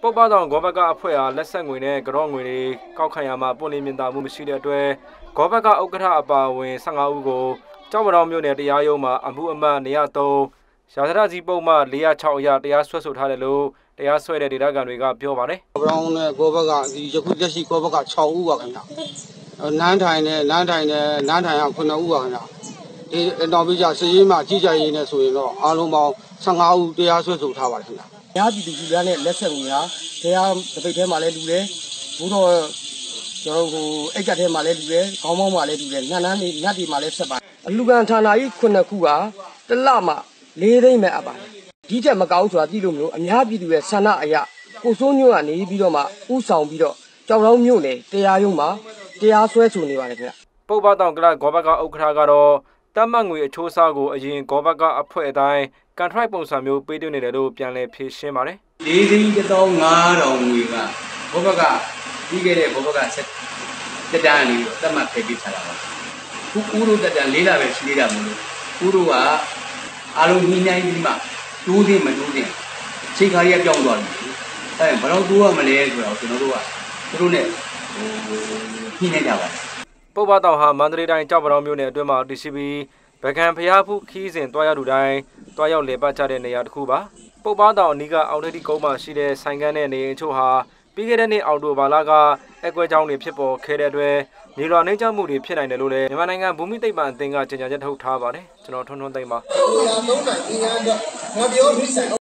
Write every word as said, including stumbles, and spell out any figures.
ပုပ္ပတောင်ဂောဘကအဖွဲ့အားလက်ဆက်ငွေနဲ့ကြော့ငွေတွေကောက်ခံရမှာပွင့်လင်းမြင်သာမှုမရှိတဲ့အတွက်ဂောဘကဥက္ကဋ္ဌအပါအဝင်ဆယ့်ငါးဦးကိုကြောက်မတော်မြို့နယ်တရားရုံးမှာအမှုအမှတ်နေရာသုံးရာဇသကြီးပုံမှ၄၀၆အရတရားစွဲဆိုထားတယ်လို့တရားစွဲတဲ့ဒေသခံတွေကပြောပါတယ်။ဘောင်းနဲ့ဂောဘကဒီယခုလက်ရှိဂောဘက၆ဦးပါခင်ဗျ။နန်းထိုင်နဲ့နန်းထိုင်နဲ့နန်းထိုင်ကခုနှစ်ဦးပါခင်ဗျ။ဒီနောက်ပြီးကြစည်ရေးမှာကြီးကြရေးနဲ့ဆိုရင်တော့အားလုံးပေါင်းဆယ့်ငါးဦးတရားစွဲဆိုထားပါတယ်ခင်ဗျ။။ရားပြည်သူလူများနဲ့လက်ဆက်ငွေဟာတရားတပိတ်ထဲမှာလည်းလူတယ်ဘိုးတော်ကျွန်တော်ဟိုအိတ်ကတ်ထဲမှာလည်းလူတယ်ခေါင်းပေါင်းမှာလည်းလူတယ်ညနှမ်းနေညတီမှာလည်းဆက်ပါအလူကန်ဌာနကြီးခုနှစ်ခုကတလမှလေးသိမ့်မဲ့အပ်ပါတယ်ဒီထက်မကောင်းဆိုတာသိလို့မလို့အများပြည်သူရဲ့ဆန္ဒအရကိုစိုးညွန့်ကနေပြီးတော့မှဥဆောင်ပြီးတော့ကြောက်တော်မြို့နယ်တရားရုံးမှာတရားစွဲဆိုနေပါတယ်ခင်ဗျပုပ္ပတောင်ကလဂောဘကဥက္ကဋ္ဌကတော့တတ်မှတ်ငွေအချိုးစားကိုအရင်ဂောဘကအဖွဲ့အတိုင်းကန်ထရိုက်ပုံစံမျိုးပေးသွင်းနေတယ်လို့ပြန်လည်ဖြေရှင်းပါတယ်လေးသိန်းတစ်သောင်းငါးထောင်ငွေကဘောဘကပြီးခဲ့တဲ့ဘောဘကဆက်တက်တန်းလေးကိုတတ်မှတ်ဖယ်ပေးထားတာပါခုဦးတို့တက်တန်းလေးလပဲရှိသေးတာမလို့ဦးတို့ကအားလုံးညှိနှိုင်းပြီးမှတိုးသိမတိုးသိချိန်ခါကြီးပြောင်းသွားပြီအဲဘယ်တော့တိုးရမလဲဆိုတော့ကျွန်တော်တို့ကသူတို့နဲ့ဟိုညှိနှိုင်းကြပါတယ်ပုပ္ပတောင်ဟာမန္တလေးတိုင်းကြောက်ပတောင်မြို့နယ်အတွင်းမှာတည်ရှိပြီးဗကံဖျားဖူးခီးစဉ်တွားရောက်သူတိုင်းတွားရောက်လေပတ်ကြတဲ့နေရာတစ်ခုပါပုပ္ပတောင်အနီးကအောင်တတိကုန်းမှာရှိတဲ့ဆိုင်ကန်းတဲ့နေအိမ်ချို့ဟာပြီးခဲ့တဲ့နှစ်အောက်တိုဘာလကအကွဲကြောင်းတွေဖြစ်ပေါ်ခဲ့တဲ့အတွက်မြေလွှာနှိမ့်ချမှုတွေဖြစ်နိုင်တယ်လို့လည်းမြန်မာနိုင်ငံဘူမိသိပ္ပံအသင်းကကြေညာချက်ထုတ်ထားပါတယ်ကျွန်တော်ထွန်းထွန်းသိမ့်ပါ